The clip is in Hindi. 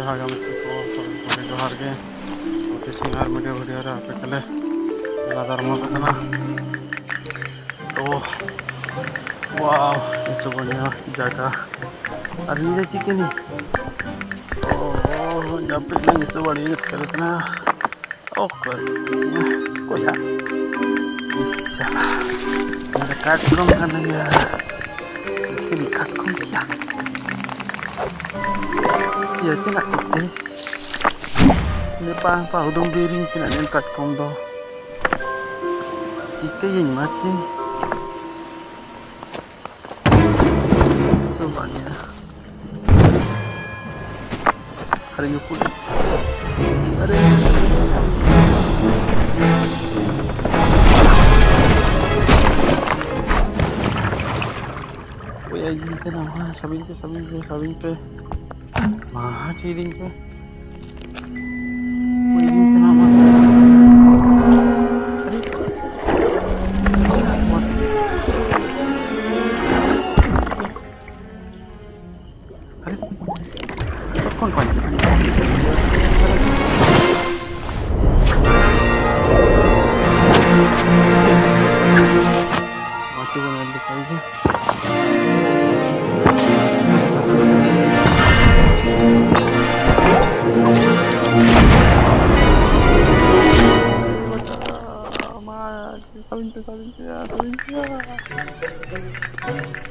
ᱡᱚᱦᱟᱨ ᱜᱮ ᱡᱚᱦᱟᱨ ᱜᱮ ᱥᱤᱝᱦᱟᱨ ᱢᱤᱰᱤया भिडियो रे आपे कले दारमो कना तो वाव ये बढ़िया जगह और ये चिकन ओ जब पे नहीं इस बड़ी करना ओ कोई है इसका मेरा काट कम करना यार इसके लिए काट कम किया ya cina ini pa udung biring cina nen kat kom do jika yang macam soalnya hari ini pun ada oh ya ini kenapa sabing pe Maha ciring pe. Ini kenapa sih? Kok kon? Masih banyak lagi. Saling